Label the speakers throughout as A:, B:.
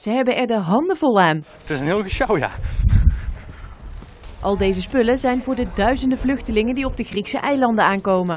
A: Ze hebben er de handen vol aan.
B: Het is een heel gesjouw, ja.
A: Al deze spullen zijn voor de duizenden vluchtelingen die op de Griekse eilanden aankomen.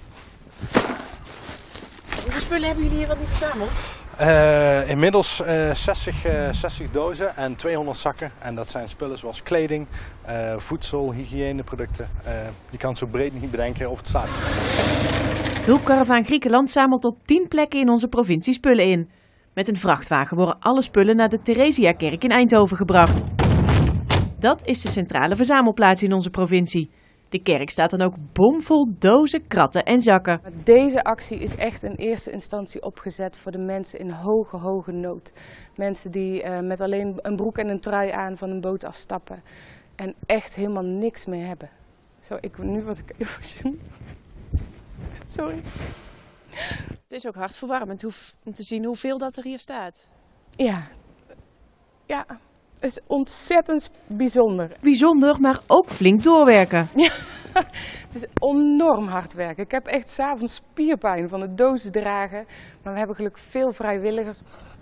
C: Hoeveel spullen hebben jullie hier wat niet verzameld?
B: Inmiddels 60 dozen en 200 zakken. En dat zijn spullen zoals kleding, voedsel, hygiëneproducten. Je kan het zo breed niet bedenken of het staat.
A: Hulpkaravaan Griekenland zamelt op 10 plekken in onze provincie spullen in. Met een vrachtwagen worden alle spullen naar de Theresiakerk in Eindhoven gebracht. Dat is de centrale verzamelplaats in onze provincie. De kerk staat dan ook bomvol dozen, kratten en zakken.
D: Deze actie is echt in eerste instantie opgezet voor de mensen in hoge nood. Mensen die met alleen een broek en een trui aan van een boot afstappen. En echt helemaal niks meer hebben. Zo, nu word ik emotioneel. Sorry.
C: Het is ook hartverwarmend om te zien hoeveel dat er hier staat.
D: Ja, het is ontzettend bijzonder.
A: Bijzonder, maar ook flink doorwerken.
D: Ja, het is enorm hard werken. Ik heb echt 's avonds spierpijn van het dozen dragen. Maar we hebben gelukkig veel vrijwilligers.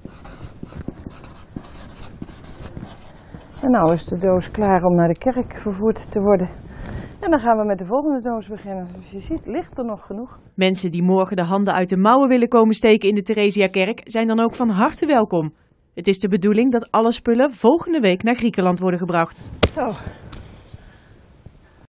D: En nou is de doos klaar om naar de kerk vervoerd te worden. En dan gaan we met de volgende doos beginnen. Dus je ziet, ligt er nog genoeg.
A: Mensen die morgen de handen uit de mouwen willen komen steken in de Theresiakerk zijn dan ook van harte welkom. Het is de bedoeling dat alle spullen volgende week naar Griekenland worden gebracht.
D: Zo.